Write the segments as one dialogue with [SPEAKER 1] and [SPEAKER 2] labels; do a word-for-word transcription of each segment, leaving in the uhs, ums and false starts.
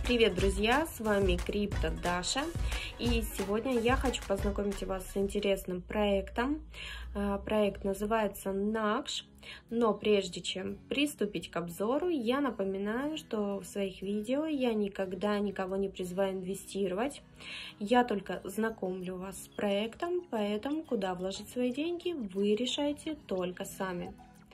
[SPEAKER 1] Привет, друзья! С вами Крипто Даша, и сегодня я хочу познакомить вас с интересным проектом. Проект называется Накш, но прежде чем приступить к обзору, я напоминаю, что в своих видео я никогда никого не призываю инвестировать. Я только знакомлю вас с проектом, поэтому куда вложить свои деньги вы решаете только сами.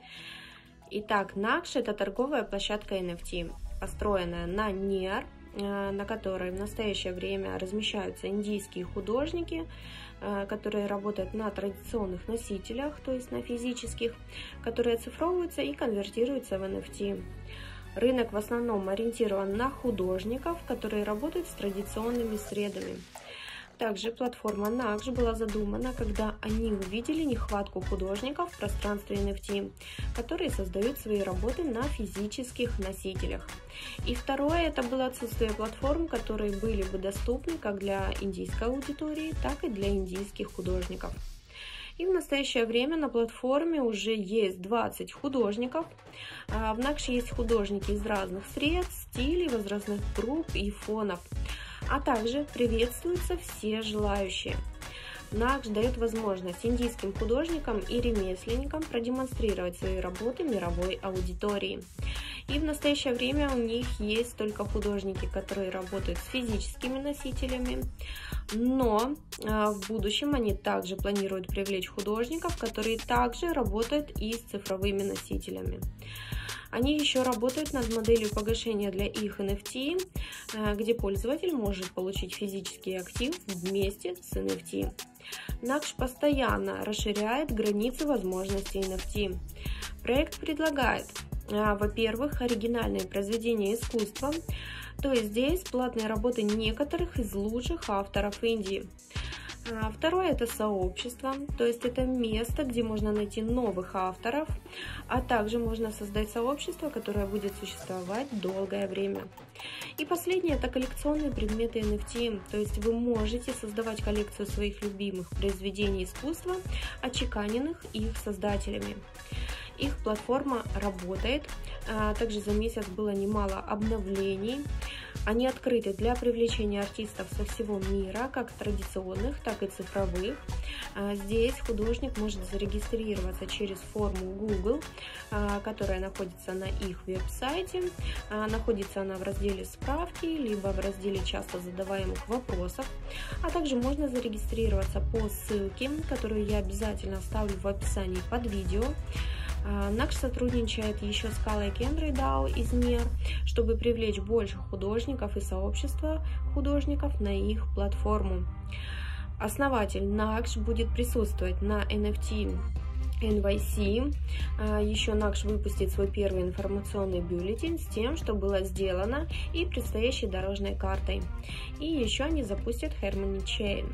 [SPEAKER 1] Итак, Накш — это торговая площадка эн эф ти, построенная на Near, на которой в настоящее время размещаются индийские художники, которые работают на традиционных носителях, то есть на физических, которые оцифровываются и конвертируются в эн эф ти. Рынок в основном ориентирован на художников, которые работают с традиционными средами. Также платформа Накш была задумана, когда они увидели нехватку художников в пространстве эн эф ти, которые создают свои работы на физических носителях. И второе, это было отсутствие платформ, которые были бы доступны как для индийской аудитории, так и для индийских художников. И в настоящее время на платформе уже есть двадцать художников. В Накш есть художники из разных сред, стилей, возрастных групп и фонов. А также приветствуются все желающие. Накш дает возможность индийским художникам и ремесленникам продемонстрировать свои работы мировой аудитории. И в настоящее время у них есть только художники, которые работают с физическими носителями, но в будущем они также планируют привлечь художников, которые также работают и с цифровыми носителями. Они еще работают над моделью погашения для их эн эф ти, где пользователь может получить физический актив вместе с эн эф ти. Накш постоянно расширяет границы возможностей эн эф ти. Проект предлагает, во-первых, оригинальные произведения искусства, то есть здесь платные работы некоторых из лучших авторов Индии. Второе — это сообщество, то есть это место, где можно найти новых авторов, а также можно создать сообщество, которое будет существовать долгое время. И последнее — это коллекционные предметы эн эф ти, то есть вы можете создавать коллекцию своих любимых произведений искусства, отчеканенных их создателями. Их платформа работает, также за месяц было немало обновлений. Они открыты для привлечения артистов со всего мира, как традиционных, так и цифровых. Здесь художник может зарегистрироваться через форму Google, которая находится на их веб-сайте. Находится она в разделе «Справки», либо в разделе «Часто задаваемых вопросов». А также можно зарегистрироваться по ссылке, которую я обязательно оставлю в описании под видео. Накш сотрудничает еще с Like Android дао из Near, чтобы привлечь больше художников и сообщества художников на их платформу. Основатель Накш будет присутствовать на эн эф ти эн вай си. Еще Накш выпустит свой первый информационный бюллетень с тем, что было сделано, и предстоящей дорожной картой. И еще они запустят Harmony Chain.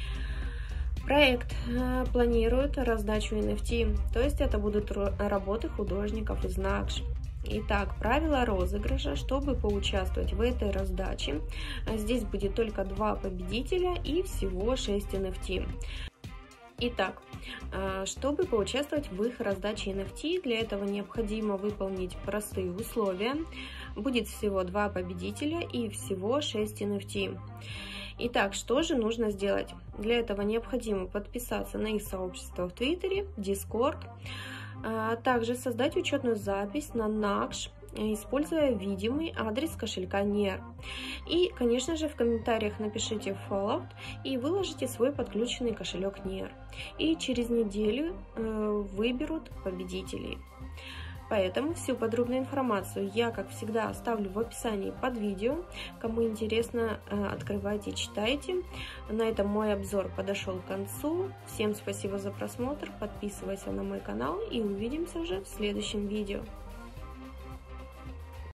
[SPEAKER 1] Проект планирует раздачу эн эф ти, то есть это будут работы художников из Накш. Итак, правила розыгрыша. Чтобы поучаствовать в этой раздаче, здесь будет только два победителя и всего шесть эн эф ти. Итак, чтобы поучаствовать в их раздаче эн эф ти, для этого необходимо выполнить простые условия. Будет всего два победителя и всего шесть эн эф ти. Итак, что же нужно сделать? Для этого необходимо подписаться на их сообщество в Твиттере, Discord, а также создать учетную запись на Накш, используя видимый адрес кошелька Near. И, конечно же, в комментариях напишите follow и выложите свой подключенный кошелек Near. И через неделю э, выберут победителей. Поэтому всю подробную информацию я, как всегда, оставлю в описании под видео. Кому интересно, открывайте, читайте. На этом мой обзор подошел к концу. Всем спасибо за просмотр, подписывайся на мой канал и увидимся уже в следующем видео.